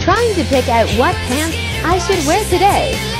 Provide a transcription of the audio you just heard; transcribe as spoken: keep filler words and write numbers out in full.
trying to pick out what pants I should wear today.